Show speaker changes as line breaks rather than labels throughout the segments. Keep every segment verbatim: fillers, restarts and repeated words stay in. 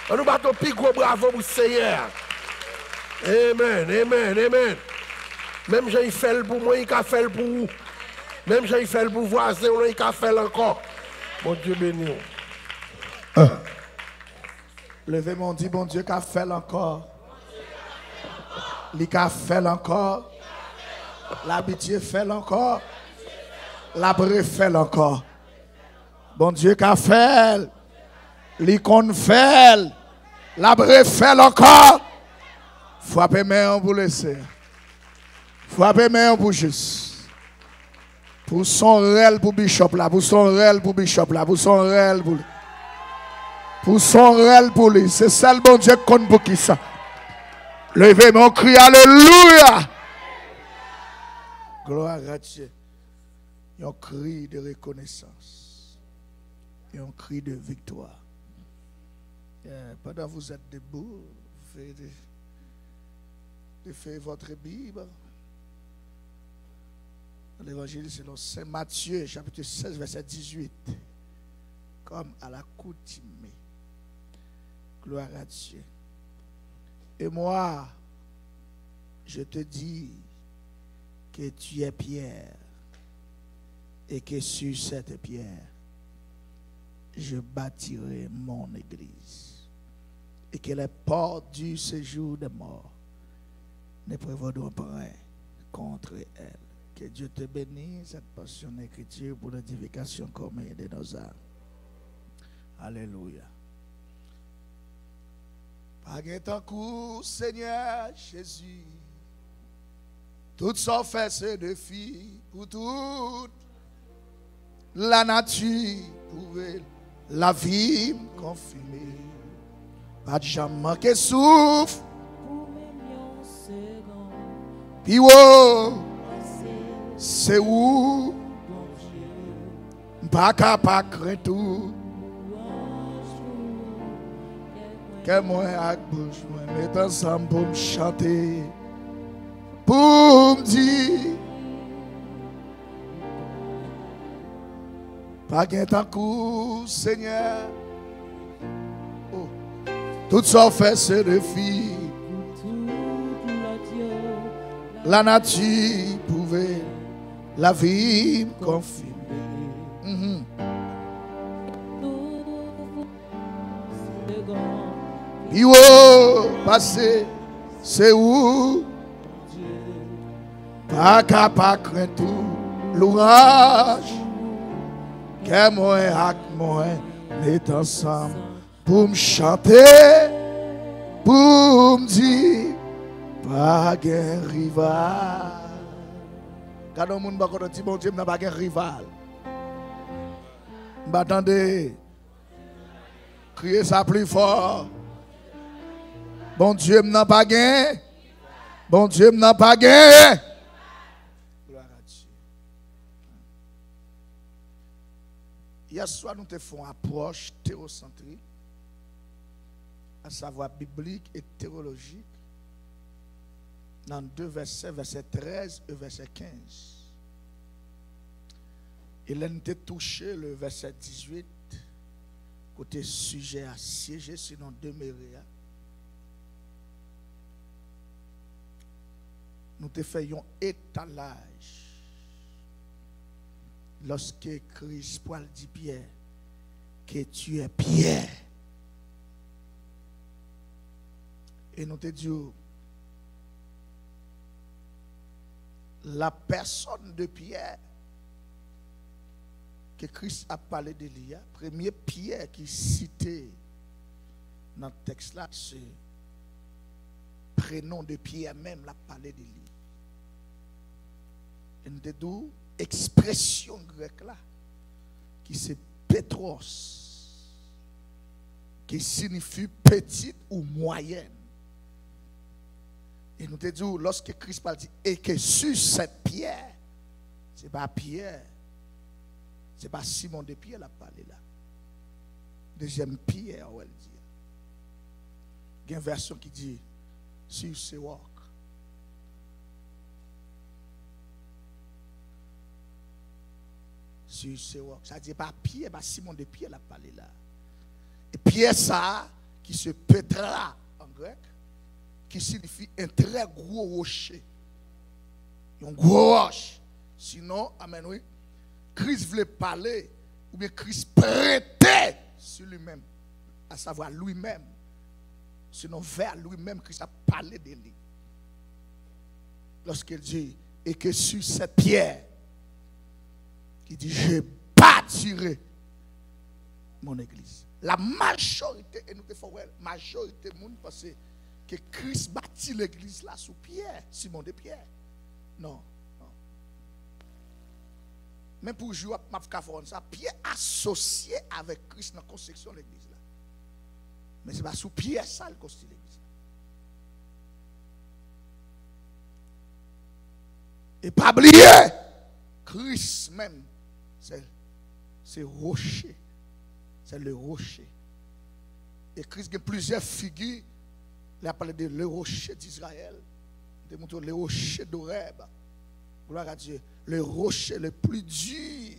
On nous battons plus gros bravo pour le Seigneur. Amen, amen, amen. Même j'ai fait pour moi, il a fait pour vous. Même j'ai fait pour voisin, il a fait encore. Bon Dieu béni.
Levez mon dit, bon Dieu, qu'a fait encore. Il a fait encore. L'habitude fait encore. La bref fait encore. Bon Dieu, qu'a fait. L'icône fait. La bref fait encore. Frappez main pour laisser. Frappez main pour juste. Pour son réel pour Bishop là. Pour son réel pour Bishop là. Pour son réel pour lui. Pour son réel pour lui. C'est ça le bon Dieu qu'on pour qui ça. Levez mon cri. Alléluia. Gloire à Dieu. Un cri de reconnaissance. Et un cri de victoire. Yeah, pendant que vous êtes debout, vous faites, vous faites votre Bible. L'évangile selon Saint Matthieu, chapitre seize, verset dix-huit. Comme à l'accoutumée. Gloire à Dieu. Et moi, je te dis que tu es Pierre. Et que sur cette pierre, je bâtirai mon église. Et que les portes du séjour des morts ne prévaudront pas contre elle. Que Dieu te bénisse, cette portion d'écriture pour l'édification commune de nos âmes. Alléluia. Par un coup, Seigneur Jésus, toutes sont faites ce défi pour toute la nature pouvait la vie me confirmer. Pas de jamais que souffle. Puis oh, c'est où? Pas capable tout. Que moi avec bouche, moi met ensemble pour me chanter, pour me dire. Pas gain tant coup, Seigneur. Oh. Tout ça fait ce défi. La nature pouvait la vie me confirmer. Mm-hmm. Et oh, passé, c'est où? Pas capable tout l'ouvrage. Que moi et moi met ensemble pour me chanter, pour me dire, pas de rival. Quand on monde va dire, bon Dieu, n'a pas de rival. M'attendez, criez ça plus fort. Bon Dieu, n'a pas de. Bon Dieu, n'a pas de. Hier soir, nous te faisons une approche théocentrique, à savoir biblique et théologique, dans deux versets, verset treize et verset quinze. Et là, nous avons touché le verset dix-huit, côté sujet à siéger, sinon demeurer. Nous te faisons étalage. Lorsque Christ Paul dit Pierre que tu es Pierre. Et nous te disons la personne de Pierre que Christ a parlé de lui, premier Pierre qui cité dans le texte là, c'est prénom de Pierre même l'a parlé de lui. Et nous te disons expression grecque là qui c'est Pétros qui signifie petite ou moyenne. Et nous te disons lorsque Christ parle dit et que sur cette pierre, c'est pas Pierre, c'est pas Simon de Pierre l'a parlé là. Deuxième pierre où elle dit. Il y a une version qui dit sur ce roc. Sur ce roc. Ça dit pas Pierre, pas Simon de Pierre l'a parlé là. Et Pierre ça qui se Petra en grec, qui signifie un très gros rocher. Un gros roche. Sinon, amen, oui, Christ voulait parler, ou bien Christ prêtait sur lui-même, à savoir lui-même. Sinon, vers lui-même, Christ a parlé de lui. Lorsqu'il dit, et que sur cette pierre, il dit, je bâtirai mon église. La majorité, et nous devons voir, la majorité de monde pense que Christ bâtit l'église là sous Pierre, Simon de Pierre. Non, non. Même pour jouer à ça, Pierre associé avec Christ dans la construction de l'église là. Mais c'est pas sous Pierre ça le construit l'église. Et pas oublier, Christ même, c'est rocher. C'est le rocher. Et Christ a plusieurs figures. Il a parlé de le rocher d'Israël. Il a montré le rocher d'Oreb. Gloire à Dieu. Le rocher le plus dur.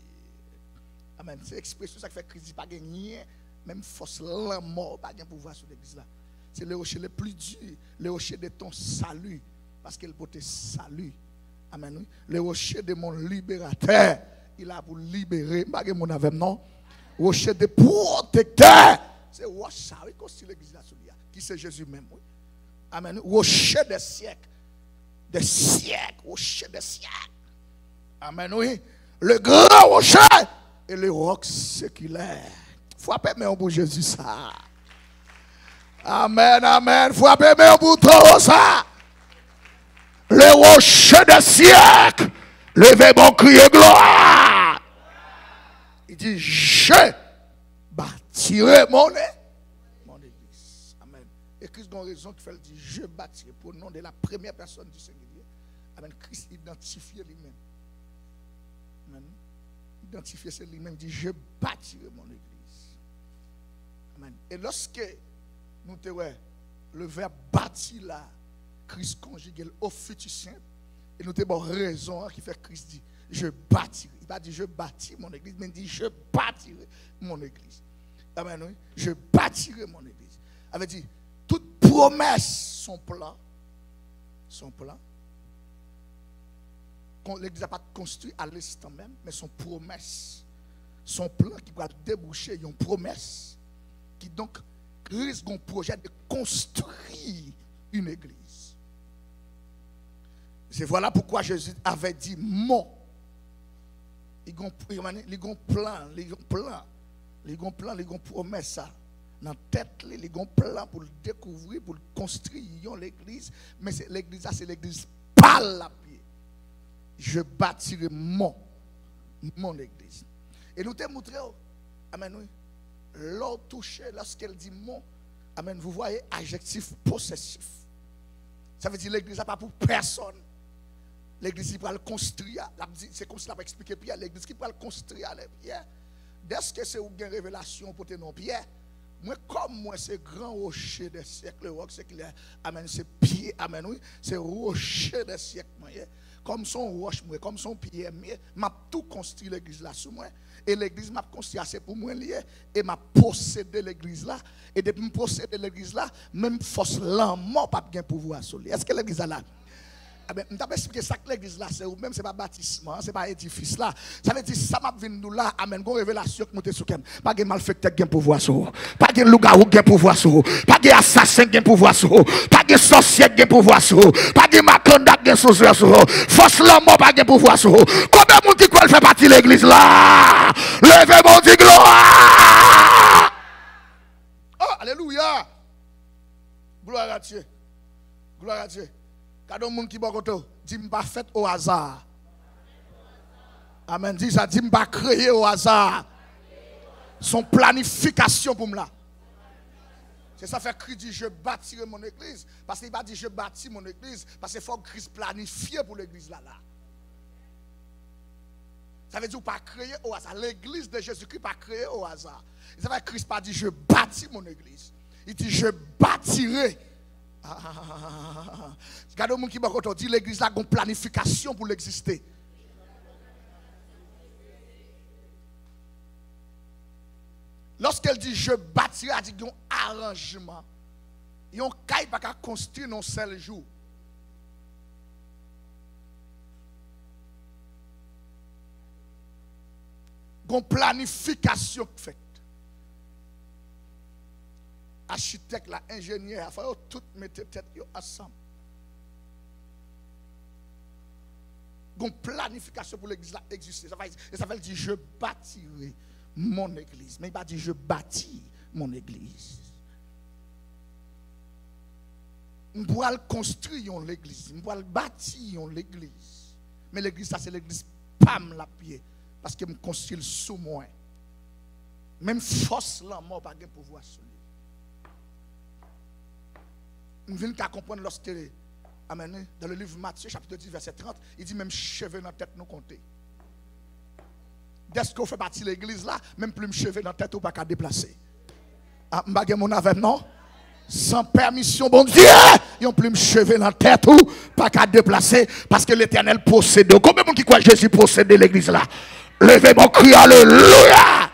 Amen. C'est l'expression ça qui fait Christ dit pas gagner. Même force la mort, pas de pouvoir sur l'église là. C'est le rocher le plus dur. Le rocher de ton salut. Parce qu'il peut te salut. Amen. Le rocher de mon libérateur. Il a pour libérer. Pas de mon avec non. Rocher de protecteur. C'est rocher oui, construit l'église là qui c'est Jésus même. Oui. Amen. Rocher des siècles. Des siècles. Rocher des siècles. Amen. Oui. Le grand rocher et le roc séculaire. Frappez main pour Jésus ça. Amen. Amen. Frappez main pour toi ça. Le rocher des siècles. Levez mon cri de gloire. Il dit, je bâtirai mon, mon église. Amen. Et Christ a une raison qui fait dire, je bâtirai pour le nom de la première personne du singulier. Amen. Christ identifie lui-même. Amen. Identifier c'est lui-même, dit, je bâtirai mon église. Amen. Et lorsque nous te ouais, le verbe bâtir là, Christ conjugue au futur simple, et nous te bon raison qui fait Christ dit, je bâtirai. Il va dire je bâtis mon église, mais il dit je bâtirai mon église. Amen. Oui. Je bâtirai mon église. Il avait dit toute promesse, son plan, son plan. L'église n'a pas construit à l'instant même, mais son promesse, son plan qui va déboucher une promesse qui donc risque un projet de construire une église. C'est voilà pourquoi Jésus avait dit mon. Ils ont plan, ils ont plan, ils ont plan, ils ont plan, ils ont promesse ça. Dans la tête, ils ont plan pour le découvrir, pour le construire l'église. Mais l'église, c'est l'église par la pied. Je bâtirai mon, mon église. Et nous te montré, amen, oui, l'ordre touché, lorsqu'elle dit mon, amen, vous voyez, adjectif possessif. Ça veut dire l'église n'a pas pour personne. L'église qui va le construire, c'est comme si on va expliquer Pierre, l'église qui va le construire, Pierre. Dès que c'est une révélation pour te non Pierre, moi comme moi c'est grand rocher des siècles, le roc séculaire, amen, c'est pied, amen, oui, c'est rocher des siècles, comme son roche, moi, comme son pierre, m'a tout construit l'église là sous moi. Et l'église m'a construit assez pour moi lié et m'a possédé l'église là. Et depuis me posséder l'église là, même force l'amour pas bien pouvoir sur lui. Est-ce que l'église là? Je vais expliquer ça que l'église là, c'est même c'est pas bâtiment, c'est pas édifice là. Ça veut dire ça m'a venu nous là, amen, gon révélation que monter sur kem. Pas de malfaiteur qui pouvoir sur. Pas de loup-garou qui pouvoir sur. Pas de assassin qui pouvoir sur. Pas de sorcier qui pouvoir sur. Pas de macanda qui sorcier sur. Force l'amour pas de pouvoir sur. Combien de monde qui peut faire partie de l'église là? Levez mon Dieu gloire. Oh, alléluia. Gloire à Dieu. Gloire à Dieu. Quand on qui bokoto, dit pas fait au hasard. Amen. Dit ça, dit pas créer au hasard. Son planification pour moi. C'est ça fait Christ dit je bâtirai mon église parce qu'il va dire je bâtis mon église parce qu'il faut que Christ planifie pour l'église là là. Ça veut dire pas créer au hasard. L'église de Jésus-Christ pas créer au hasard. Ça veut dire Christ pas dit je bâtis mon église. Il dit je bâtirai. Regardez mon qui dit l'église a une planification pour l'exister. Lorsqu'elle dit je bâtirai, elle dit un arrangement. Yon caille pas qu'à construire non seul jour. Gon planification faite. Architecte, la ingénieur, il faut tout mettre tête ensemble. Gon planification pour l'église là exister. Ça va ça veut dire je bâtirai mon église. Mais il va dire je bâtis mon église. On doit construire l'église, on doit bâtir l'église. Mais l'église, ça c'est l'église, pam la pied. Parce que je construis sous moi. Même force là, moi, pas de pouvoir sur lui. Je viens de comprendre lorsque, amen, dans le livre Matthieu, chapitre dix, verset trente, il dit même cheveux dans la tête nous compter. Dès qu'on fait partie de l'église là, même plus cheveux dans la tête ou pas qu'à déplacer. Ah, je mon avec non? Sans permission, bon Dieu, ils n'ont plus cheveux dans la tête ou pas qu'à déplacer parce que l'Éternel possède. Combien de monde qui croit que Jésus possède l'église là? Levez mon cri, alléluia.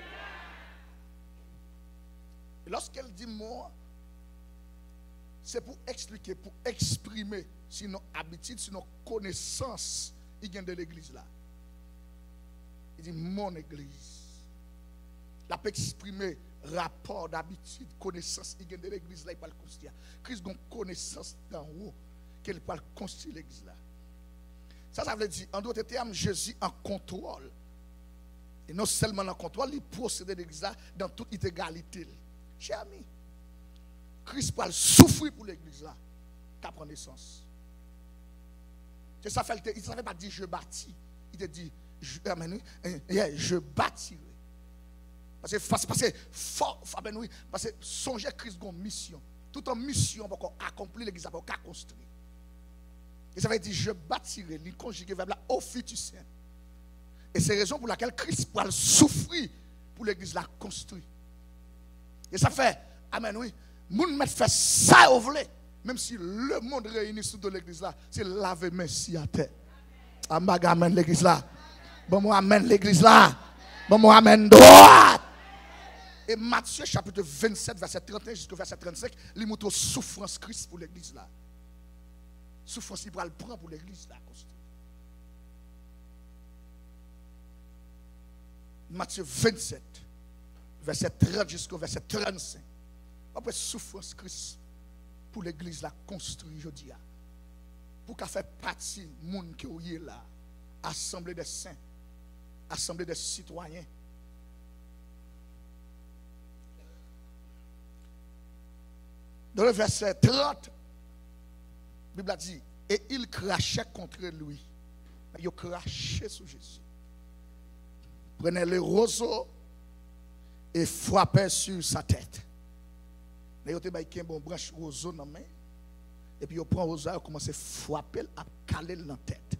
Lorsqu'elle dit moi, c'est pour expliquer, pour exprimer si nos habitudes, si nos connaissances, il y a de l'église là. Il dit mon église. La peut exprimer rapport d'habitude, connaissance, il y a de l'église là, il parle construire. Christ a une connaissance d'en haut, qu'il parle construire l'église là. Ça, ça veut dire, en d'autres termes, Jésus en contrôle. Et non seulement en contrôle, il possède l'église là dans toute égalité. Cher ami, Christ parle souffrir pour l'église là, qu'à prendre naissance. C'est ça, il ne savait pas dire je bâtis. Il te dit, je, je bâtirai. Parce que, parce que, parce que songer Christ a une mission. Toute une mission pour accomplir l'église, pour construire. Et ça veut dire je bâtirai, il conjugue vers là au futur saint. Et c'est la raison pour laquelle Christ pourra souffrir pour l'église la construire. Et ça fait, amen, oui, moun met fait ça au volet, même si le monde réuni sous de l'église là, c'est laver merci à terre. Amen, amen l'église là. Bon, moi, amen l'église là. Bon, moi, amen droit. Et Matthieu chapitre vingt-sept, verset trente et un jusqu'au verset trente-cinq, il montre souffrance Christ pour l'église là. Souffrance, il le prend pour l'église là. Matthieu vingt-sept, verset trente jusqu'au verset trente-cinq. Après souffrance Christ pour l'église là construit aujourd'hui. Pour qu'elle fasse partie du monde qui est là, assemblée des saints, assemblée des citoyens. Dans le verset trente, la Bible a dit, et il crachait contre lui. Il crachait sur Jésus. Prenait le roseau et frappait sur sa tête. Il y a un bon branche roseau dans la main. Et puis il prend le roseau et commence à frapper, à caler dans la tête.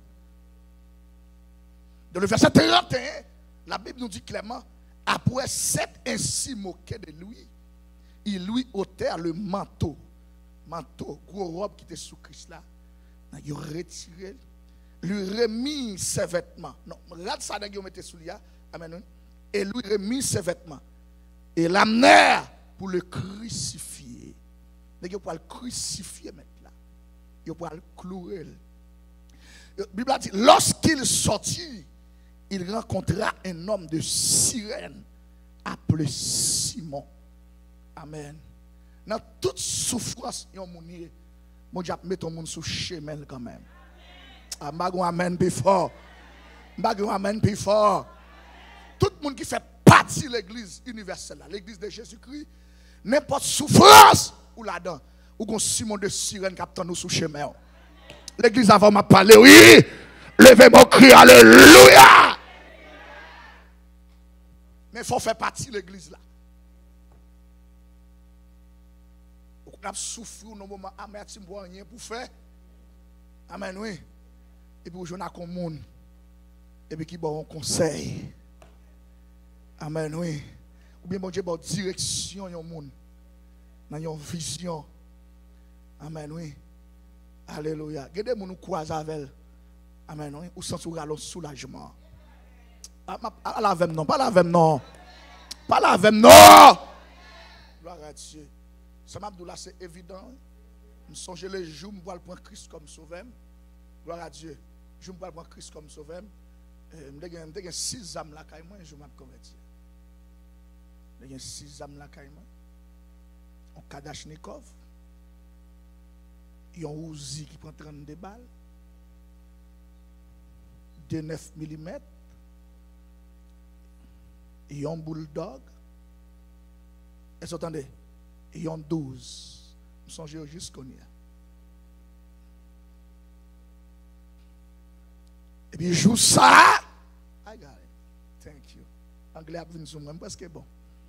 Dans le verset trente et un, la Bible nous dit clairement, après sept ainsi moqués de lui, il lui ôtait le manteau. Manteau, gros robe qui était sous Christ là. Il a retiré, lui remis ses vêtements. Non, regarde ça, il a mis sous lui. Amen. Et lui remis ses vêtements. Et l'amenèrent pour le crucifier. Il a le crucifier maintenant. Il a le clouer. La Bible a dit, lorsqu'il sortit, il rencontra un homme de Cyrène appelé Simon. Amen. Dans toute souffrance, il y a un monde, mon Dieu, met ton monde sous chemin quand même. Amen. Amen, plus fort. Amen, plus fort. Tout le monde qui fait partie de l'église universelle, l'église de Jésus-Christ, n'importe souffrance ou là-dedans, ou qu'on Simon de Cyrène qui attend nous sous chemin. L'église avant m'a parlé, oui. Levez mon cri, alléluia. Mais il faut faire partie de l'église là. On a souffert dans moment amertume pour rien pour faire. Amen, oui. Et puis, je n'ai qu'un monde. Et puis, qui bon conseil. Amen, oui. Ou bien, bon Dieu, bon direction, yon monde. Dans yon vision. Amen, oui. Alléluia. Regardez, mon nous croise avec. Amen, oui. Ou sans ou un soulagement. Pas la même non, pas la même non. Pas la avec non. Gloire à Dieu. Ça m'a dit là, c'est évident. Je songe les jours, je vais prendre Christ comme sauveur. Gloire à Dieu. Je vais prendre Christ comme sauveur. Je vais six âmes là, je vais me convertir. Je vais six âmes là, un Kadachnikov. Il y a un Uzi qui prend trente-deux balles. De neuf millimètres. Il y a un bulldog. Est-ce que vous entendez? Il y a un douze. Je songe jusqu'au nia. Et puis, il joue ça. I got it. Thank you. Anglais a venu sur moi, parce que bon.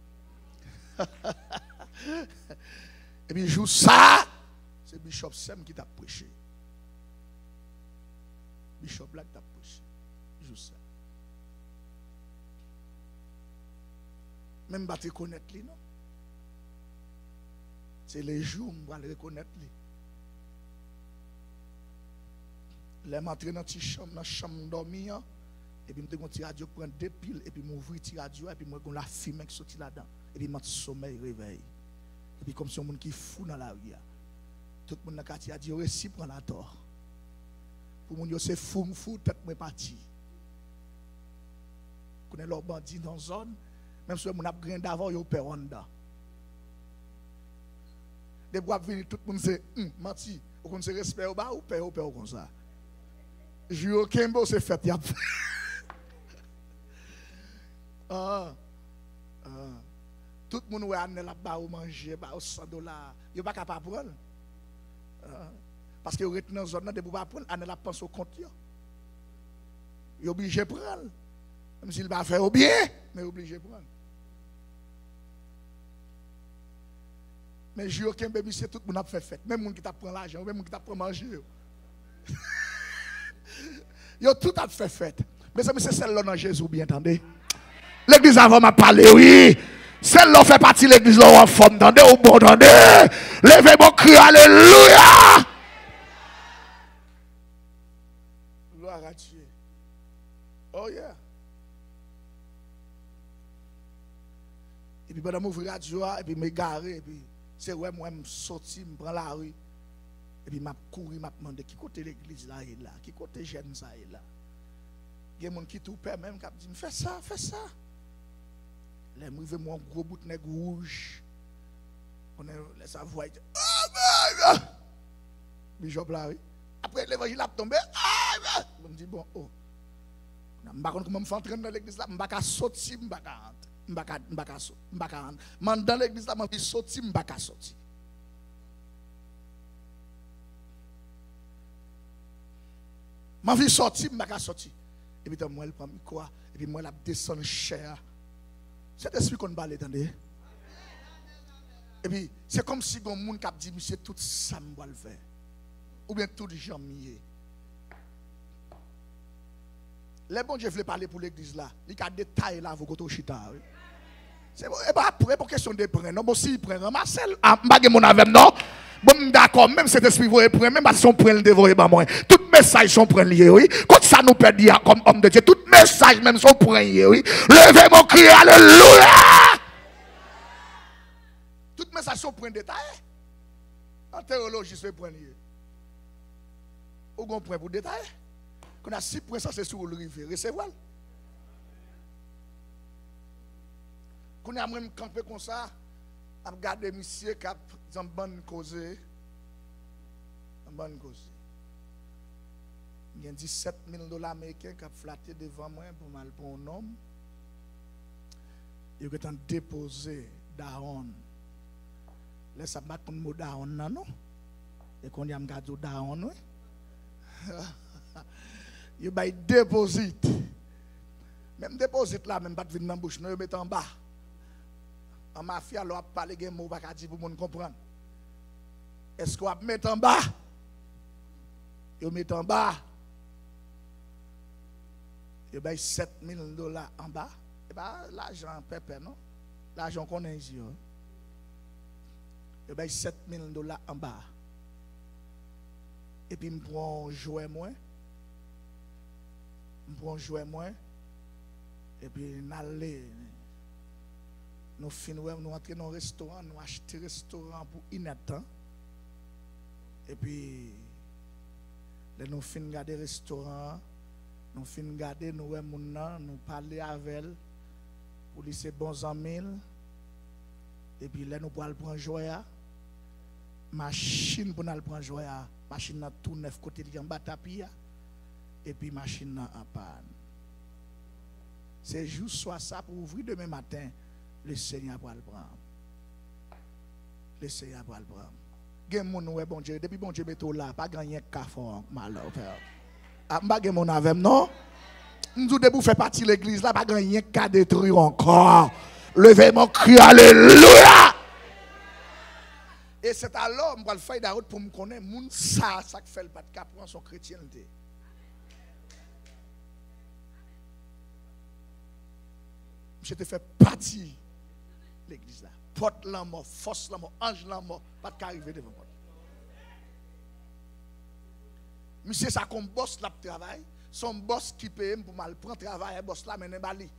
Et puis, il joue ça. C'est Bishop Sem qui t'a prêché. Bishop Black t'a prêché. Il joue ça. Même pas te connaître lui, non? C'est les jours où on va le reconnaître lui. Les m'entrer dans la chambre, dans la chambre dormir, et puis je prends un radio, prendre deux piles, et puis m'ouvrir le radio, et puis je la fumée qui sortit là-dedans. Et puis je sommeil réveil. Et puis comme si on monde qui fou dans la rue. Tout le monde dans le quartier a dit, récit prend la tort. Pour mon Dieu, c'est fou, fou, tête moi parti. Vous connaissez leurs bandits dans la zone, même si on a grain d'avant, ils ont peur en dedans. Des bois venir, tout le monde sait, hum, menti, vous connaissez respect au bas ou peur au peur comme ça. Je au Kembo, c'est fait, y a ah, ah. Tout le monde a là-bas ou manger, ou cent dollars, il n'y a pas capable de prendre. Ah. Parce que vous êtes dans la zone, de ne pas prendre, on a pensé au compte. Il est obligé de prendre. Même s'il va faire au bien, mais il est obligé de prendre. Mais je n'ai aucun bébé, c'est tout le monde a fait fête. Même les gens qui t'a pris l'argent, même les gens qui t'a pris manger. Ils ont tout à fait fête. Mais c'est celle-là dans Jésus, bien entendez. L'église avant m'a parlé, oui. Celle-là fait partie de l'église en forme, entendez, au bon, entendez. Levez mon cri, alléluia. Gloire à Dieu. Oh yeah. Et puis pendant m'ouvrir la joie, et puis me garer, et puis c'est ouais moi me sortir, me prendre la rue. Et puis m'a courir, m'a demandé qui côté l'église là et là, qui côté jeune ça et là. Il y a des gens qui tout père même qui dit fais ça, fais ça. Les m'rive moi un gros bout de nègre rouge. On est laisse sa voix. Ah ben. Bishop là oui. Après l'évangile a tombé. Ah ben. On me dit bon oh. Je pas comment me faire entrer dans l'église là, je pas sortir, je pas rentrer. Je pas je pas je pas rentrer. Dans l'église là, je sortir, je pas sortir. Ma vie sorti, je ne peux pas sortir. Et puis, moi, elle prend quoi? Et puis, moi, elle descend cher. C'est l'esprit qu'on va attendez. Et puis, c'est comme si un monde qui a dit, c'est tout ça que je vais faire. Ou bien tout gens mieux. Les bons Dieu voulaient parler pour l'église là. Il y a des détails là, vous avez chita. C'est pas après pour question de prendre. Non, si il prend, Marcel, je ne sais pas non. Bon, d'accord, même cet esprit vous prend, même si on prend le dévorer, tout message sont pris liés, oui. Quand ça nous perd comme homme de Dieu, tout message même sont pris, oui. Levez mon cri, alléluia. Tout message sont pris détail. En théologie, c'est pris lié. Au grand point pour détail. Quand on a six points, ça c'est sur le rivière, recevoir. Quand on a même campé comme ça, on regarde monsieur qui a une bonne cause. Une bonne cause. Il y a dix-sept mille dollars américains qui ont flatté devant moi pour mal pour un homme. Il ont déposé Daon. Laisse pas ton mot Daon, non? Et qu'on y a gardé Daon, oui? Il va déposer. Même déposit là, même pas de venir dans la bouche, non, il met en bas. En mafia, on a parlé de mots pour que vous comprendre. Est-ce qu'on va mettre en bas? Il met en bas. Il y a sept mille dollars en bas. Et bien, l'argent pépé, non? L'argent qu'on a ici. Il y a sept mille dollars en bas. Et puis, je prends un jouet moins. Je prends un jouet moins. Et puis, je aller. Nous finissons, nous entrons dans un restaurant, nous achetons un restaurant pour Inatan. Et puis, nous finissons garder le restaurant, nous finissons garder nous nous parler avec elle pour lui c'est bons amis. Et puis là nous pour prendre joya. Machine pour nous prendre joya. Machine dans tout neuf côté en bas tapis. Et puis machine en panne. C'est juste soit ça pour ouvrir demain matin. Le Seigneur va le prendre. Le Seigneur va le prendre. Gen moun ouais bon Dieu depuis bon Dieu meto là pas gagner cafon malheur père. Ah pas gen mon avec non. Nous debout fait partie l'église là pas gagner qu'à détruire encore. Levez mon cri alléluia. Et c'est alors on va le faire d'ailleurs pour me connaître moun ça ça fait le pas de cap pour son chrétienté. Je te fais partie l'église là. Porte la mort, force la mort, ange la mort, pas de arriver devant moi. Monsieur, ça comme boss là pour travail, son boss qui paye pour mal prendre travail, boss là mène bali.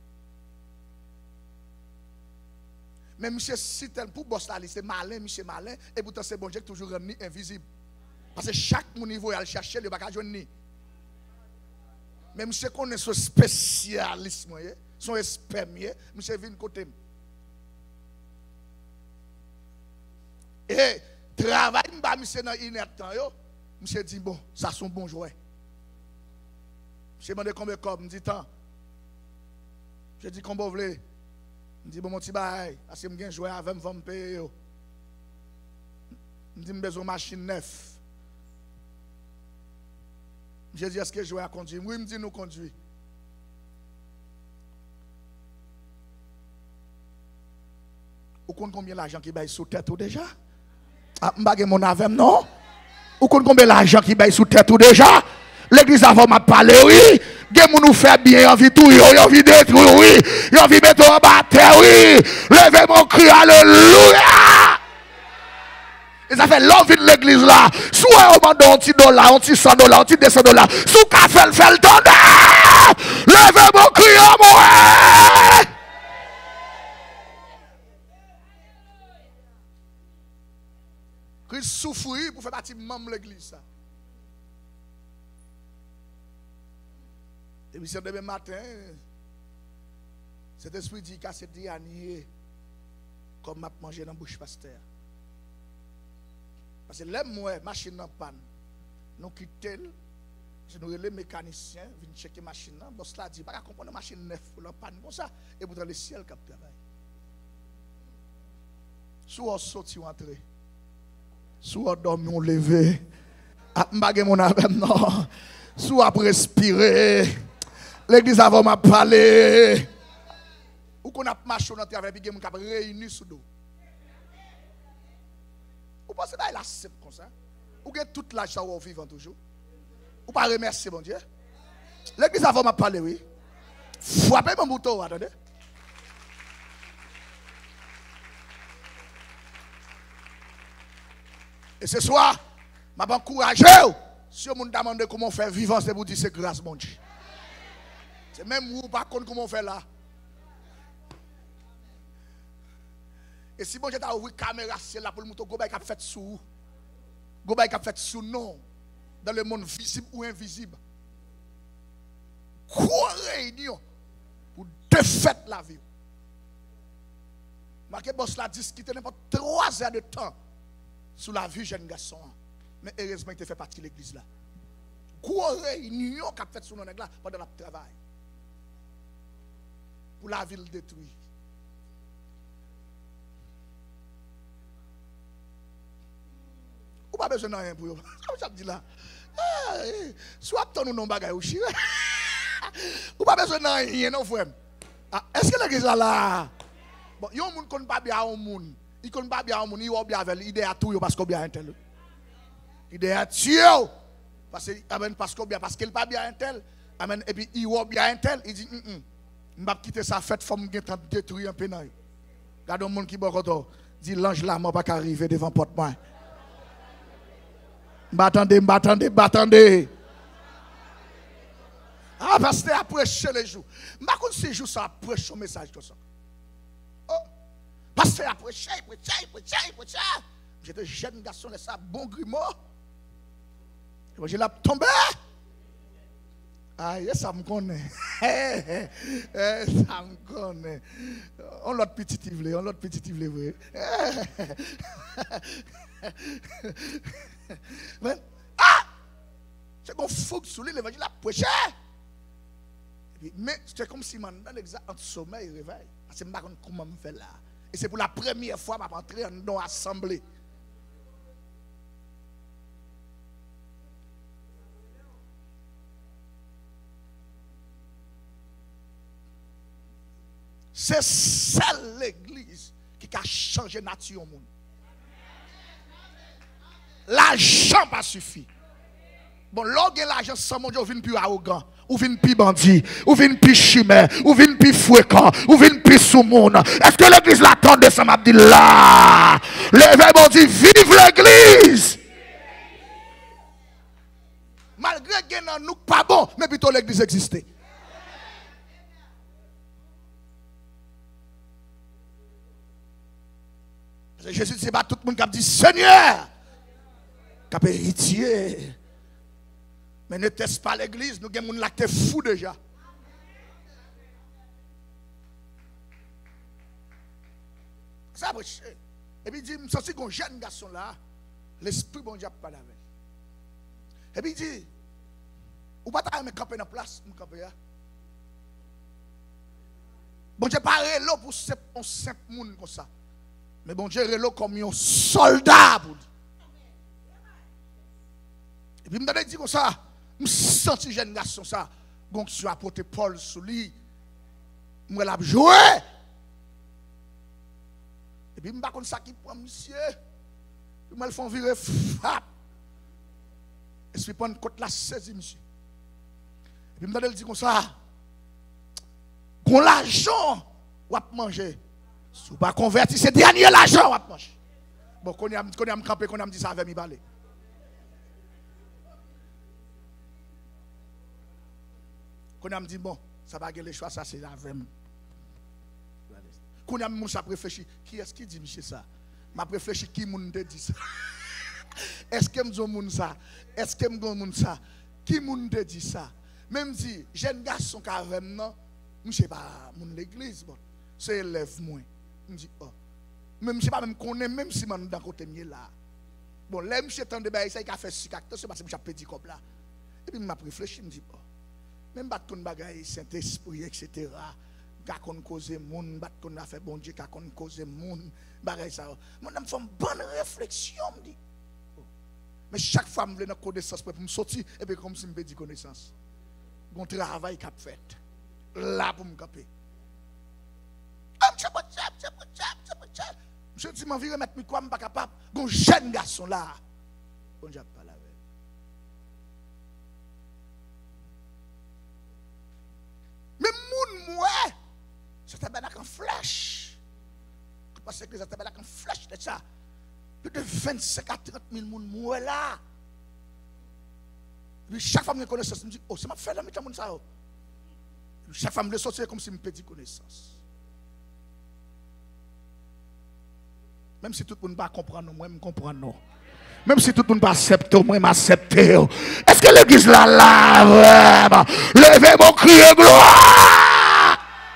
Mais monsieur, si tel pour boss là, c'est malin, monsieur malin, et pourtant c'est bon Dieu toujours ramené invisible. Parce que chaque niveau il a chercher, il va pas joindre. Mais monsieur connaît son spécialiste, son expert, monsieur vient côté. Et travail, monsieur dans l'inertant, monsieur dit bon, ça sont bons jouets. Monsieur demande combien de corps, me dit tant. Je dis combien vous voulez. Je dis bon, mon petit bail, parce que je viens jouer avec me payer. Je dis j'ai besoin de machine neuf. Je dis est-ce que je vais conduire? Oui, il me dit nous conduire. Vous connaissez combien d'argent qui baille sous tête ou déjà? Ah, m'bagé mon avec non? Ou connaissez combien l'argent qui baille sous tête ou déjà? L'église avant m'a parlé, oui. Gen moun nous fait bien, envie tout, envie détruire, oui. Envie mettre en bas terre, oui. Levez mon cri, alléluia. Et ça fait l'envie de l'église là. Soit on m'a un petit dollar, un petit cent dollars, un petit deux cents dollars. Sous café, le fait le tonnerre. Levez mon cri, amour. Christ souffrir pour faire partie de même l'église. Et puis c'est demain matin, cet esprit dit qu'à cette dernier, comme m'a mangé dans la bouche pasteur. Parce que l'aime moi, machine en panne. Nous quittons, nous les mécaniciens, viennent checker la machine. Boss là dit, pas comprendre la machine neuf pour la panne comme ça, et pour dans le ciel qui travaille. Soit on sorti ou entrer. Soit dormi ou levé, à m'baguer mon âme, non. Soit à respirer. L'église avant m'a parlé. Ou qu'on a marché dans terre avec des gens qui réunis sous dos. Ou pensez que là c'est comme ça. Ou que toute l'âge ça va vivre toujours. Ou pas remercier mon Dieu. L'église avant m'a parlé, oui. Frappez mon bouton, attendez. Et ce soir, je vais encourager. Si on me demande comment faire vivre, c'est pour dire c'est grâce, mon Dieu. C'est même vous, par contre, comment on fait là. Et si bon Dieu t'a ouvert la caméra, c'est là pour le mouton, go bay qui a fait sous. Go bay qui a fait sous, non. Dans le monde visible ou invisible. Quoi réunion pour défaire la vie. Marqué boss la discuté n'importe trois heures de temps. Sous la vie jeune garçon. Mais heureusement, il fait partie de l'église là. Quoi réunion qu'a fait sous nos nègres là pendant le travail. Pour la ville détruite. Ou pas besoin de rien pour eux. Ça me dit là. Soit ton ou non bagay ou chire. Ou pas besoin de rien non frère. Est-ce que l'église là là? Bon, yon moun kon pas bien à moun. Il ne connaît pas bien, il va bien avec l'idée à tout parce qu'il bien un tel. L'idée à tuer parce que amen parce qu'il bien parce qu'il pas bien un tel. Amen et puis il va bien un tel, il dit hum je vais quitter sa fête forme qui détruire un peu nan. Regarde un monde qui bokoto dit l'ange là m'a pas arriver devant porte moi. M'attendez, m'attendez, m'attendez. Ah pasteur a prêché les jours. M'pa konn ces jours ça prêche son message comme ça. Oh commencé à prêcher, prêcher, prêcher, prêcher. J'étais jeune garçon, là, ça, bon grumeau. J'ai là tombé. Ah, ça me connaît. Ça me connaît. On l'autre petit ivlé, on l'autre petit ivlé, oui. Ah! C'est qu'on fout sous lui, l'évangile a prêché. Mais c'est comme si man dans l'exact entre sommeil et réveil. Parce que je ne sais pas comment je fais là. Et c'est pour la première fois que je suis entré dans l'assemblée. C'est celle l'église qui a changé la nature au monde. L'argent pas suffi. Bon, lorsque l'argent sans mon Dieu, vous venez plus arrogant, ou venez plus bandit, ou venez plus chimère, ou venez plus fréquent, ou venez plus sous-monde. Est-ce que l'église l'attend de ça m'a dit là? Levez mon Dieu, vive l'église! Malgré que nous pas bon, mais plutôt l'église existait. Jésus dit, c'est pas tout le monde qui a dit Seigneur, qui a héritier. Mais ne teste pas l'église, nous avons des gens qui sont fous déjà. Ça va. Et puis il dit, je sens qu'un jeune garçon là, l'esprit bon Dieu n'a pas d'avec. Et puis il dit, ou pas t'as me camper dans la place, me camper là. Bon Dieu pas relo pour un simple monde comme ça. Mais bon Dieu relo comme un soldat pour lui. Et puis il me dit comme ça, je sens que jeune garçon ça, donc je suis apporté Paul sous lui. Je l'ai joué. Et puis je ne sais pas ça qui prend monsieur. Je me fais virer frappe. Et je prends une côte la saisie monsieur. Et puis je me dit comme ça, qu'on l'argent ou à manger. Si vous ne pas convertir, c'est dernier l'argent ou à manger. Bon, quand on a campé, quand on a dit ça avec mi balai. Quand on a dit bon, ça va gagner le choix, ça c'est avec moi. Quand on a dit ça réfléchi, qui est-ce qui dit monsieur ça? M'a réfléchi qui moun te dit ça? Est-ce que me moun ça? Est-ce que me moun ça? Qui moun te dit ça? Même si jeune garçon qui avec moi, je sais pas mon l'église bon, c'est élève moi. Je dis oh. Même je sais pas même connaît même si man dans côté mieux là. Bon, là monsieur tant de bail ça il a fait six cartes, c'est parce que j'ai petit comme là. Et puis m'a réfléchi, me dit oh. Même bat ton bagay Saint-Esprit et cetera. Ka kon cause moun, bat ton a fait bon Dieu ka kon cause moun, bagay ça. Mon âme fait une bonne réflexion me dit. Oh. Mais chaque fois me vle dans connaissance pour me sortir et puis comme si me dit connaissance. Bon travail qu'a fait. Là pour me camper. Je dis, je vais mettre mes quoi, je ne suis pas capable. Un jeune garçon là. Bon, je ne pas la veille. Mais moun moi, c'est tabernacle en flèche. Parce que c'est tabernacle en flèche, c'est ça. Plus de vingt-cinq à trente mille moun moi là. Et chaque fois que je connais ça, je me dis, oh, c'est ma fait la mettre moun ça. Chaque femme le sortir comme si je me pédis connaissance. Même si tout le monde ne va pas comprendre, moi, je comprends. Même si tout le monde ne va pas accepter, moi, je m'accepte. Est-ce que l'église là, là, vraiment? Levez mon cri de gloire!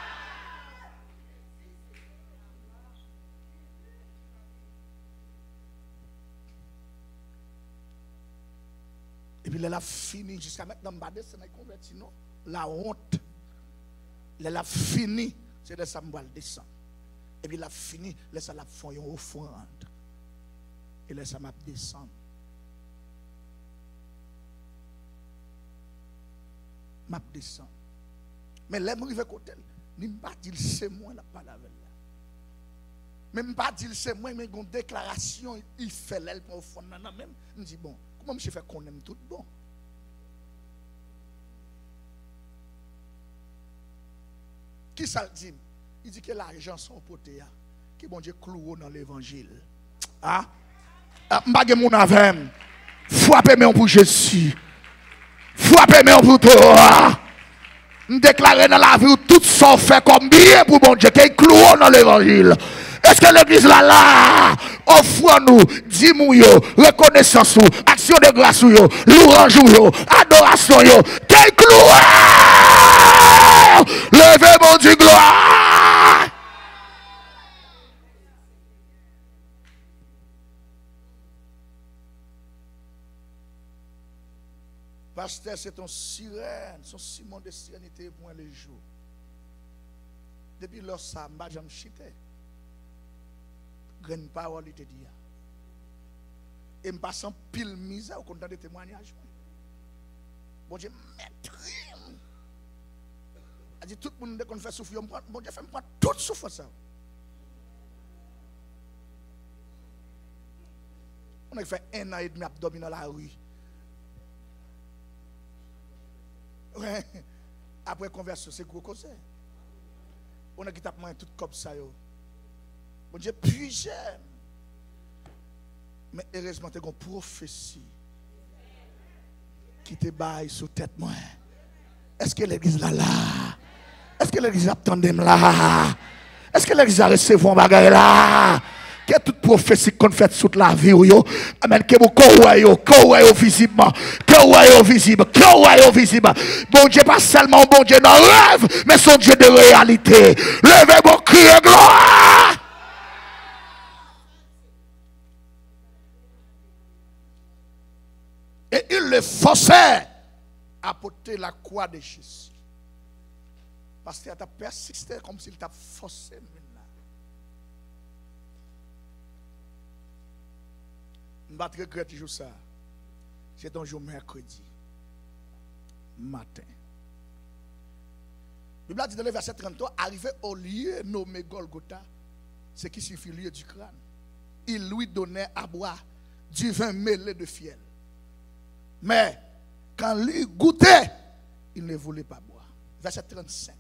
Et puis, elle a fini jusqu'à maintenant, je ne vais pas convertir, non? La honte. Elle a fini, c'est de ça que je vais descendre. Et puis il a fini, laisse la faire une offrande. Et laisse m'a descendre. M'a descendre. Mais là, je vais côté, je ne pas dire c'est moi la parole là. Même pas dire c'est moi, mais une déclaration, il fait l'aile pour offrande. Même, je me dis bon, comment je fais qu'on aime tout bon? Qui ça dit? Il dit que l'argent sont potés, que bon Dieu cloue dans l'évangile. Ah? M'bagé mon avec. Frappez-moi pour Jésus. Frappez-moi pour toi. M'déclarer dans la vie tout ça fait comme bien pour bon Dieu, qu'il cloue dans l'évangile. Est-ce que l'église là là, offre-nous, dis-nous, reconnaissance, action de grâce, louange, adoration, quelle gloire! Levez mon Dieu, gloire! Pasteur, c'est ton sirène, son ciment de sérénité pour les jours. Depuis lors, ça m'a jamais chité. Grande parole, il te dit. Et me passant pile misère au content de témoignages. Bon Dieu, maître. A dit tout le monde qu'on fait souffrir, bon Dieu fait me prendre toute souffrance. On a fait un an et demi à dormir dans la rue. Ouais. Après conversion, c'est gros conseil. On a qui tape tout comme ça. Yo. Bon Dieu, puis j'aime. Mais heureusement, tu as une prophétie qui te baille sous tête moi. Est-ce que l'église là là? Est-ce que l'église attend là? Est-ce que l'église a recevé un bagage là? Que toute prophétie qu'on fait sous la vie, amen, que vous courez, courez visiblement, courez visible, courez visible. Bon Dieu, pas seulement bon Dieu dans le rêve, mais son Dieu de réalité. Levez vos cris de gloire. Et il le forçait à porter la croix de Jésus. Parce qu'il a persisté comme s'il t'a forcé. Je ne regrette toujours ça. C'est un jour mercredi matin. La Bible dit dans le verset trente-trois, arrivé au lieu nommé Golgotha, ce qui signifie lieu du crâne, il lui donnait à boire du vin mêlé de fiel. Mais quand lui goûtait, il ne voulait pas boire. Verset trente-cinq.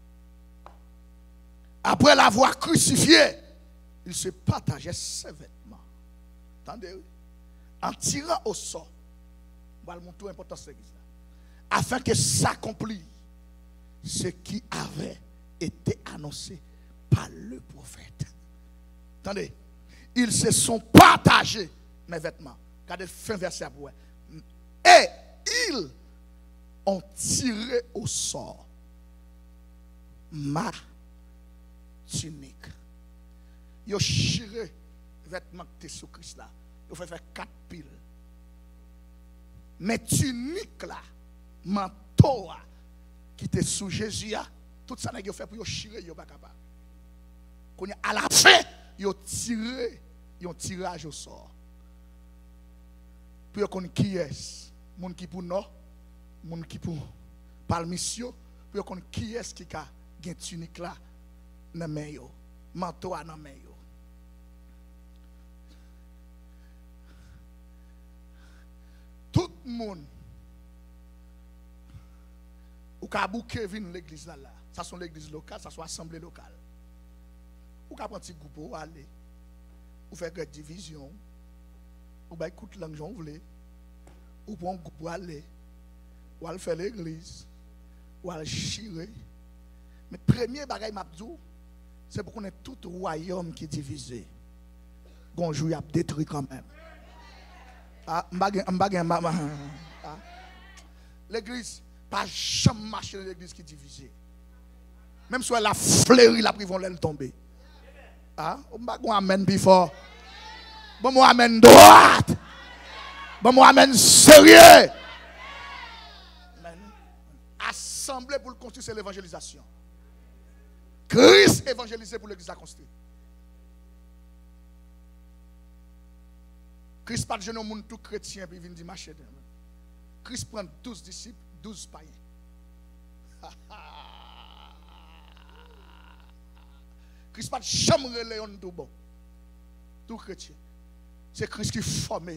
Après l'avoir crucifié, il se partageait ses vêtements. Attendez, oui. En tirant au sort, voilà mon tout important cette église, afin que s'accomplisse ce qui avait été annoncé par le prophète. Attendez, ils se sont partagés mes vêtements. Regardez fin verset après. Et ils ont tiré au sort ma tunique. Ils ont tiré les vêtements que tu es sous Christ là. Il faut faire quatre piles. Mais tunique là, manteau qui était sous Jésus, tout ça n'a fait pour chirer, il n'est pas capable. À la fin, ils ont tiré, ils ont tirage au sort. Puis on qui est, mon qui pour non, mon qui pour palmission, puis on qui est qui a une tunique là, dans main yo, manteau dans main yo. Tout le monde, ou ka bouquet vin l'église là, là. Ça sont l'église locale, ça sont assemblée locale. Ou ka prendre petit groupe aller, ou faire une division, ou ba écoute langue j'en voulais, ou prendre groupe aller, ou aller faire l'église, ou aller chirer. Mais premier bagay m'a dit, c'est pour qu'on ait tout royaume qui est divisé. Gonjou y a détruit quand même. Ah, l'église, pas jamais marcher dans l'église qui est divisée. Même si elle a fleuri, la privon l'aile tomber. Ah, on va amen before. Bon, moi amen droite. Bon, moi amen sérieux. Assemblée pour construire, c'est l'évangélisation. Christ évangélisé pour l'église à construire. Christ pas de jeune monde tout chrétien puis vient dire marcher. Christ prend douze disciples, douze païens. Christ pas de chambre léon tout bon. Tout chrétien. C'est Christ qui forme.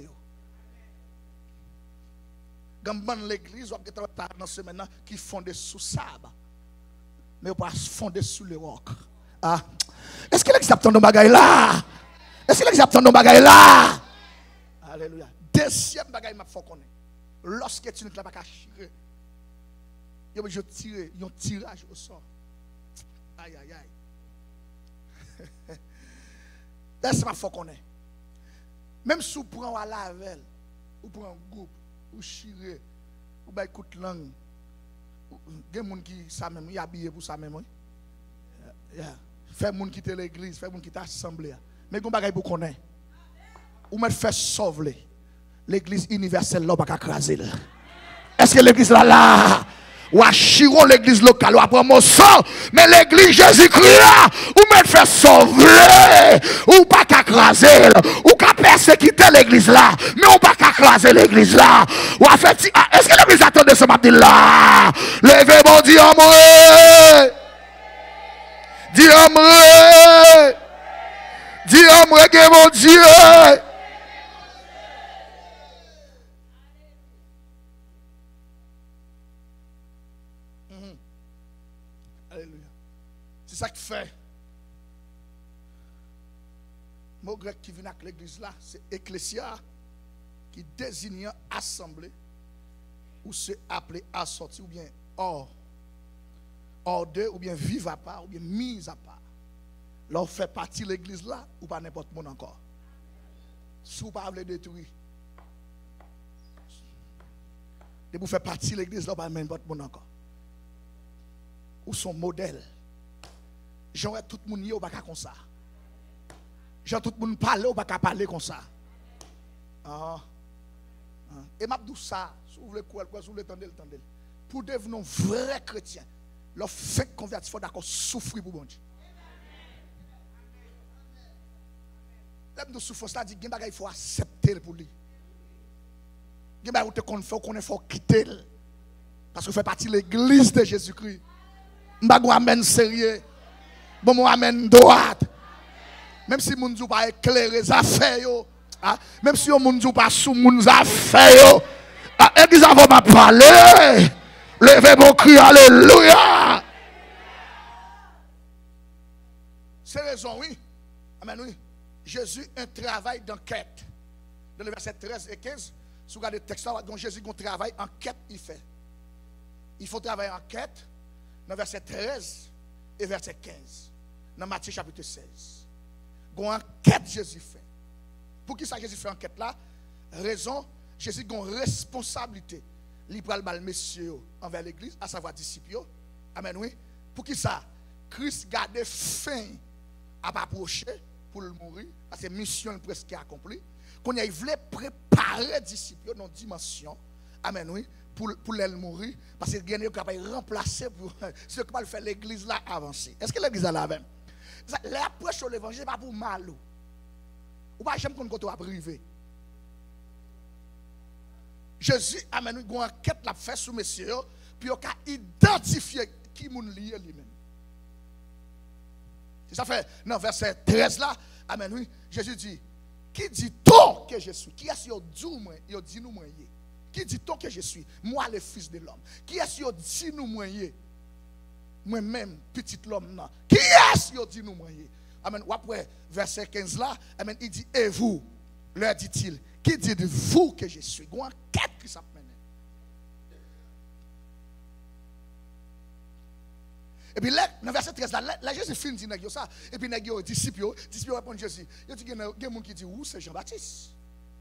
Gamban l'église, on va dans ce maintenant qui fondé sous sable. Mais on va fonder sous le roc. Ah. Est-ce que l'église attend nos bagailles là? Est-ce que l'église attend nos bagailles là? Alléluia. Deuxième bagaille m'a faut connaître. Lorsque tu ne l'as pas caché, il y a tiré, il y a un tirage au sort. Aïe aïe aïe. Laisse-moi faut qu'on est. Même si vous prenez à la veille, ou prenez un groupe, ou chiré, ou bien écoute langue, il y a des gens qui sont même, ils habillés pour ça même. Oui. Yeah. Fait moun quitter l'église, fait moun quitter l'assemblée. Mais gon bagay pour connaît. Ou mettre fait sauver l'église universelle là pas craser. Est-ce que l'église là là ou à chiron l'église locale ou à promotion mais l'église Jésus-Christ là ou mettre fait sauver ou pas craser ou pas persécuter l'église là mais ou pas craser l'église là ou à fait est-ce que l'église attendait ce matin là levez bon Dieu moi. Dis moi, dis moi que mon Dieu. Mm-hmm. Alléluia. C'est ça qui fait. Le mot grec qui vient avec l'église là, c'est ecclésia, qui désigne assemblée, ou se appelé assorti, ou bien hors. Ordre ou bien vivre à part ou bien mise à part. Là, fait partie de l'église là ou pas n'importe monde encore. Si vous ne pouvez pas détruire. Et vous faites partie de l'église là ou pas n'importe monde encore. Ou son modèle. J'aurais tout le monde y ou pas comme ça. J'aurais tout le monde parler ou pas parler comme ça. Ah. Et m'a dit ça, si vous voulez quoi, si vous voulez tendre, tendre. Pour devenir un vrai chrétien. Le fait converti, il faut d'accord souffrir pour bon Dieu. L'aime de souffrance, ça dit qu'il faut accepter pour lui. Il faut quitter. Parce que fait partie de l'église de Jésus-Christ. Je vais amène sérieux. Bon, je amène droite. Même si mon Dieu pas éclairé les affaires, même si mon Dieu pas sous mon affaires, l'église va me parler. Levez mon cri, alléluia. C'est raison, oui. Amen, oui. Jésus a un travail d'enquête. Dans le verset treize et quinze, si vous regardez le texte, donc Jésus a un travail d'enquête, il fait. Il faut travailler en quête dans le verset treize et verset quinze. Dans Matthieu chapitre seize. Il y a une enquête Jésus fait. Pour qui ça Jésus fait enquête là? Raison, Jésus a une responsabilité. Il prend le messieurs envers l'église, à savoir disciples. Amen, oui. Pour qui ça? Christ garde fin à pas approcher pour le mourir, parce que la mission est presque accomplie. Qu'on y voulait préparer les disciples dans une dimension. Amen, oui. Pour, pour les mourir, parce que il est capable de remplacer pour ce que va faire l'église là avancer. Est-ce que l'église là même? L'approche de l'évangile n'est pas pour mal. Ou pas jamais qu'on côté à privé. Jésus amène une enquête l'a fait sous messieurs puis il a identifié qui moun lié lui-même. C'est ça fait dans verset treize là, amen oui, Jésus dit qui dit-on que je suis? Qui est-ce qui dit moi? Il dit nous moi. Qui dit-on que je suis? Moi le fils de l'homme. Qui est-ce qui dit nous moi? Moi-même petit l'homme là. Qui est-ce qui dit nous moi? Amen. Ou après verset quinze là, amen, il dit et vous, leur dit-il, qui dites-vous que je suis? Une enquête qui s'appelle. Et puis là, dans le verset treize, là, là Jésus finit de dire ça. Et puis, les disciples, les disciples répondent à Jésus. Il dit qu'il y a des gens qui disent où c'est Jean-Baptiste.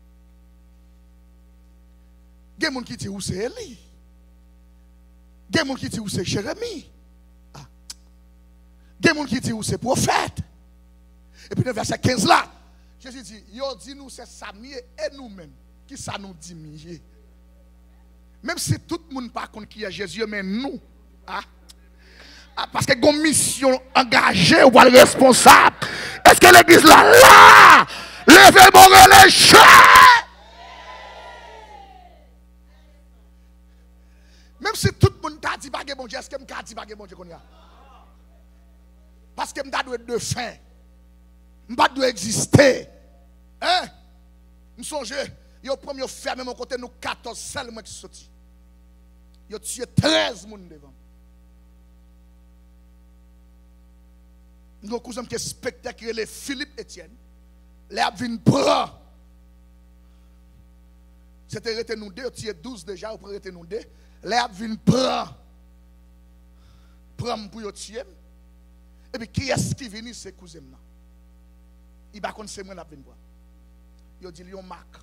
Il y a des gens qui disent où c'est Élie. Il y a des gens qui disent où c'est Jérémie. Ah. Il y a des gens qui disent où c'est prophète. Et puis, dans le verset quinze là, Jésus dit, il dit nous c'est Samy et nous-mêmes qui ça nous dit mieux. Même si tout le monde ne pas contre qui est Jésus, mais nous, ah, parce que une mission engagée ou le responsable. Est-ce que l'église là, là, levez mon relais. Même si tout le monde t'a dit pas que bon Dieu, est-ce que je dit pas que bon Dieu qu'on y a? Parce que je dois être de fin. Je dois exister. Hein? Je songe, il y a premier fermé mon côté, nous quatorze seulement qui sont sortis. Il y a tué treize personnes devant. Nous avons un cousin qui est spectaculaire, Philippe Etienne. Les abvins prend. C'était arrêté nous deux, tu es douze déjà, ou arrêté nous deux. Les abvins prend. Prend pour y tuer. Et puis qui est-ce qui vient, c'est cousin là. il va connaître c'est moi la venir voir. Il dit lion marque.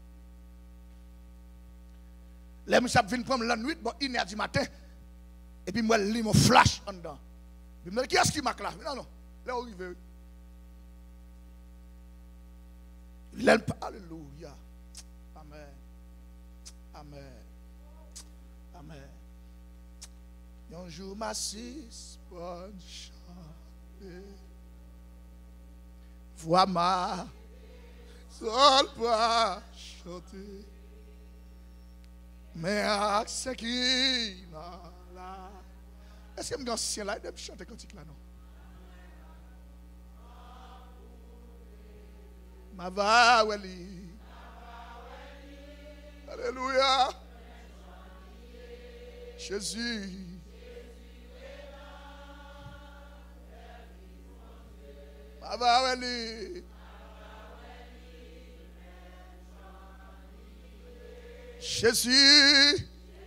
Les monsieur viennent prendre la nuit bon une heure du matin et puis moi lis mon flash en dedans. Il me dit qui est-ce qui marque là? Non non, là arrivé. L'aime pas. Alléluia. Amen. Amen. Amen. Un jour m'assise bonne chante. Vois ma seule pas chanter. Mais c'est qui là. Est-ce que je me suis là de chanter cantique là non? Ma va weli. Alléluia. Jésus. Ma va weli. Jésus.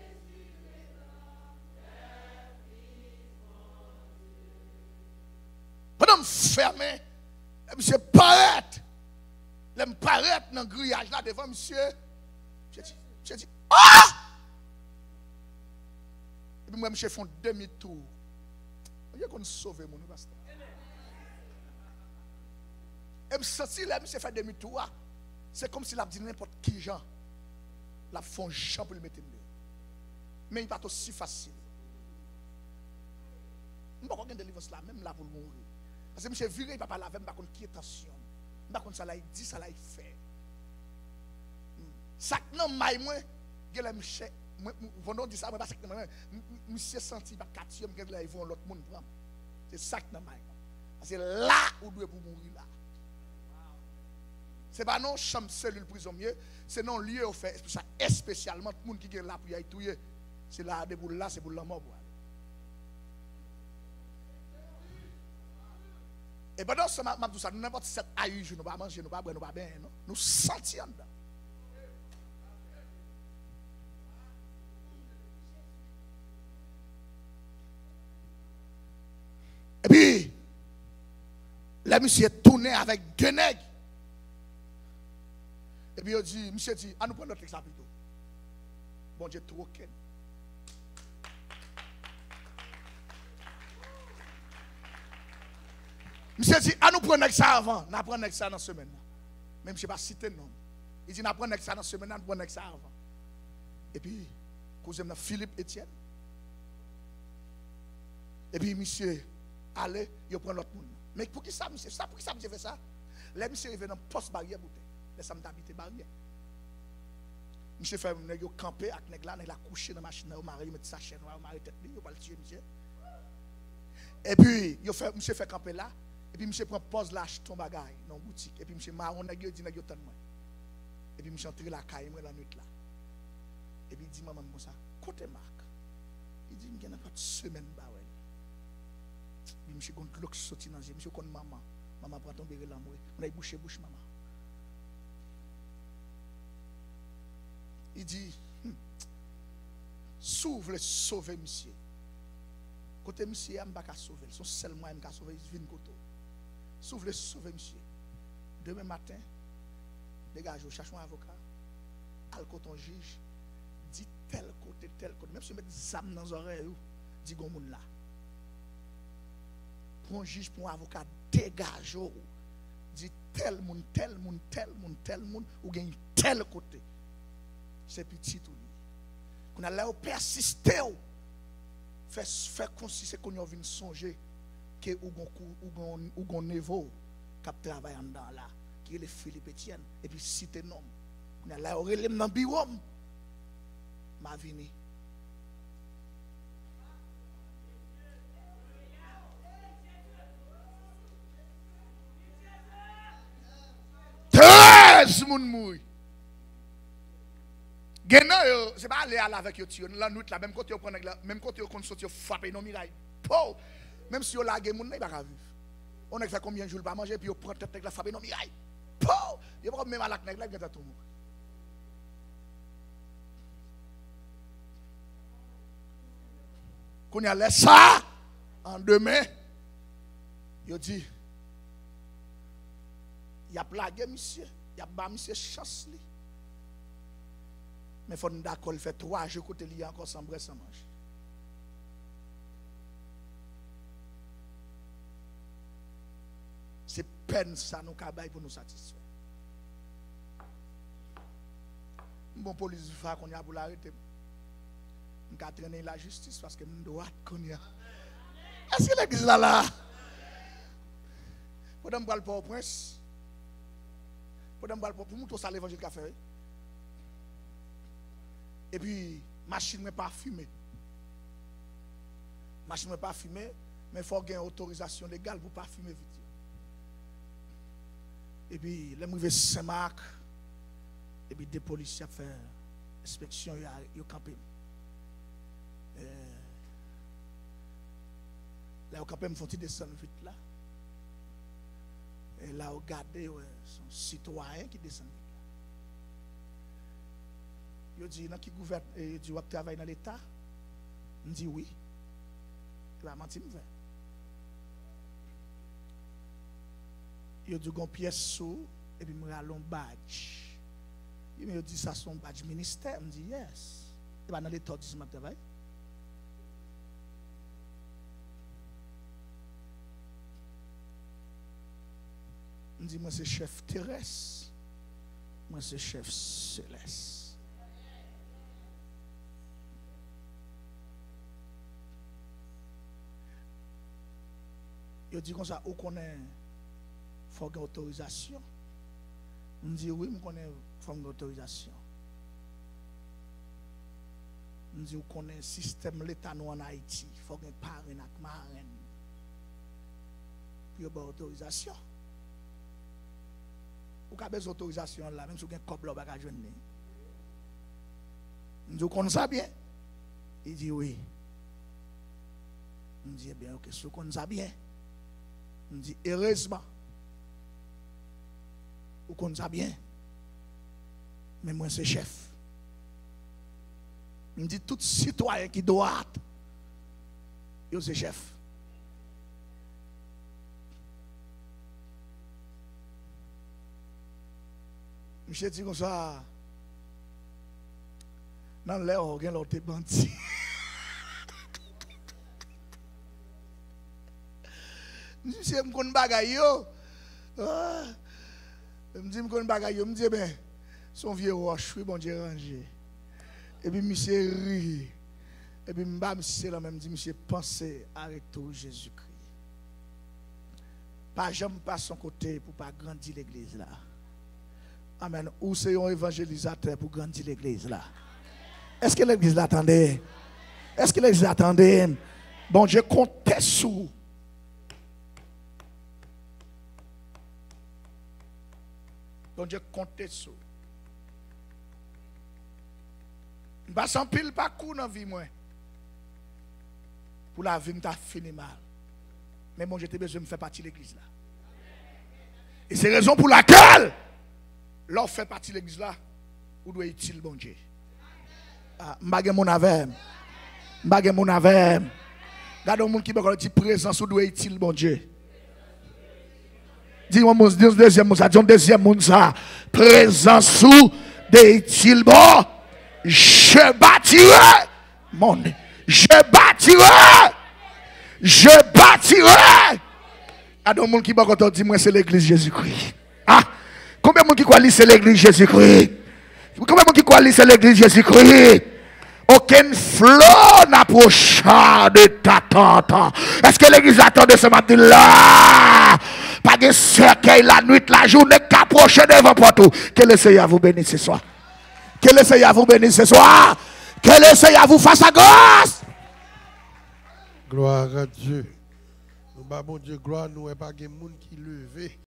Pendant me fermer, monsieur paraît. Je me paraît dans le grillage là devant monsieur. J'ai dit, j'ai dit, ah! Et puis moi, monsieur font demi-tour. Il y a qu'on sauve mon pasteur. Et me senti là, monsieur fait demi-tour. C'est comme s'il a dit n'importe qui gens. La font champ pour le mettre. Mais il n'est pas aussi facile. Je ne peux pas avoir une délivrance là, même là pour mourir. Parce que monsieur viré, il ne va pas laver, il ne va pas qui est tension. Il ne va pas ça il dit, ça il fait. Ça non maille moi, je l'ai monsieur, vous dit ça, moi parce que monsieur senti pas quatrième que là ils vont l'autre monde prendre. C'est ça que non maille. C'est là où doit pour mourir là. C'est pas non chambre cellule prisonnier, c'est non lieu au fait ça spécialement tout le monde qui est là pour y aller touyer. C'est là de pour là, c'est pour la mort. Et pendant ce moment, tout ça, nous n'importe sept aïeux, nous ne pas manger, nous ne pas boire, nous ne pas bien, non? Nous sentions dedans. Et puis, là, monsieur est tourné avec deux nègres. Et puis, il dit, monsieur dit, à nous prendre notre exemple plutôt. Bon Dieu, trop ken. Monsieur dit, à nous prendre ça avant, nous prenons ça dans la semaine. Même je ne sais pas citer le nom. Il dit, nous prenons ça dans la semaine, nous prenons ça avant. Et puis, cousin Philippe Etienne. Et puis, monsieur, allez, il prend l'autre monde. Mais pour qui ça, monsieur? Ça, pour qui ça, monsieur fait ça? Là, monsieur est venu dans le poste barrière bouteille. Là, ça m'a habité barrière. Monsieur fait un camper avec les gars, il a couché dans la machine, il m'a mis sa chaîne, il m'a mis tête, il va le tuer, monsieur. Et puis, monsieur fait camper là. Et puis, monsieur prend pause là, ton bagage dans la boutique. Et puis, monsieur marron, il dit, il dit, et puis, monsieur entre la caille, la nuit là. Et puis, il dit, maman, ça, côté Marc. Il dit, il n'y a pas de semaine, bah ouais. Puis, monsieur, quand l'autre sorti dans le jeu, monsieur, quand maman, maman prend ton bébé là, on a bouché, bouche, maman. Il dit, hm, s'ouvre, sauver, monsieur. Côté monsieur, je ne peux pas sauver. Son seul moyen de sauver, il vient côté. S'ouvre le sauver, monsieur. Demain matin, dégage, cherche un avocat. Al côté ton juge. Dit tel côté, tel côté. Même si vous mettez des âmes dans les oreilles, dit gon moun là. Pour un juge, pour un avocat, dégage. Dit tel moun, tel moun, tel moun, tel moun, ou gagne tel côté. C'est petit tout. Qu'on a là persister. Fait fait comme si c'est qu'on a vient songer que ou gon ou gon ou gon niveau qui travaille en dedans là qui est le Philippe Etienne et puis cité nom on a là relève dans bureau m'a vini treize moun mouri Gena, c'est pas aller à la avec yo tio, la nuit là même côté prendre même côté on sortir frapper non miraille. Po, même si on la gen moun il pas vivre. On a fait combien de jours pas manger puis on prend tête avec la frapper non miraille. Po, il pas même à la nèg là gata tout mourir. Qu'on y a laissé ça en demain. Yo dit Il a plagué monsieur, il a bas monsieur chance li. Mais il faut d'accord, il fait trois jours côté li encore sans bresse sans manger. C'est peine ça nous cabaye pour nous satisfaire. Bon police va qu'on y a pour l'arrêter. On a traîné la justice parce que nous doit qu'on y a. Est-ce que l'église là là? Pour me parler pour au prince. Pour me parler pour pour nous ça l'évangile qu'a fait. Et puis machine n'est pas fumée. Machine n'est pas fumée, mais il faut gagner autorisation légale pour pas fumer vite. Et puis les arrivé Saint-Marc. Et puis des policiers ont fait inspection, ils ont campé. Là, ils ont campé, ils font descendre vite là. Et là, ils ont gardé son citoyen qui descend vite là. Ils ont dit, dans qui gouverne, ils ont dit, vous travaillez dans l'État? Ils ont dit oui. Ils ont menti, ils ont dit, ils ont une pièce sous, et puis ils ont un badge. Il me dit ça son badge ministère. Je me dis yes. Il va dans l'état du travail. Je me dis moi c'est chef terrestre. Moi c'est chef céleste. Il dit comme ça, où qu'on est, faut qu'il y ait autorisation. Je me dis oui, je connais forme d'autorisation. Je dis, vous connaissez le système l'État en Haïti. Il faut que vous parlez avec marraine. Puis vous avez autorisation. Vous avez besoin d'autorisation là, même si vous avez un cob là, vous avez besoin. Je dis, vous connaissez ça bien? Il dit oui. Je dis, eh bien, ok, si vous connaissez ça bien. Je dis, heureusement. Vous connaissez ça bien. Mais moi, c'est chef. Je dis, tout citoyen qui doit être, c'est chef. Je dis comme ça, dans l'air, on a l'autre bandit. Je dis, je me connais bagaille. Je me dis, je me connais bagaille. Je me dis, ben, son vieux roche, bon Dieu rangé. Et puis, monsieur rit. Et puis, monsieur là même dit, monsieur, pensez à tout Jésus-Christ. Pas jamais pas son côté pour pas grandir l'église là. Amen. Ou c'est un évangélisateur pour grandir l'église là. Est-ce que l'église l'attendait? Est-ce que l'église l'attendait? Bon Dieu comptait sur. Bon Dieu comptait sur. Je ne vais pas pile pas coup dans la vie moi. Pour la vie, je fini mal. Mais bon, j'ai besoin de me faire partie de l'église là. Et c'est la raison pour laquelle, l'on fait partie de l'église là, où doit être utile, bon Dieu. Je mon avec. Je mon avec. Regardez le monde qui me dit présence, où doit être utile, bon Dieu. Dis-moi, mon deuxième mot, ça dit deuxième mot, ça. Présence, où doit être utile, bon. Je bâtirai mon. Je bâtirai. Je bâtirai. Il y a des gens qui dit moi c'est l'église Jésus-Christ. Ah, combien de gens qui croient c'est l'église Jésus-Christ? Combien de gens qui croient c'est l'église Jésus-Christ? Aucun flot n'approche de ta tente. Est-ce que l'église attend de ce matin-là? Pas de cercueil la nuit, la journée, qu'approche devant pour tout. Que le Seigneur vous bénisse ce soir. Que le Seigneur vous bénisse ce soir. Que le Seigneur vous fasse la grâce.
Gloire à Dieu. Nous, bon Dieu, gloire, nous, et pas de monde qui levé.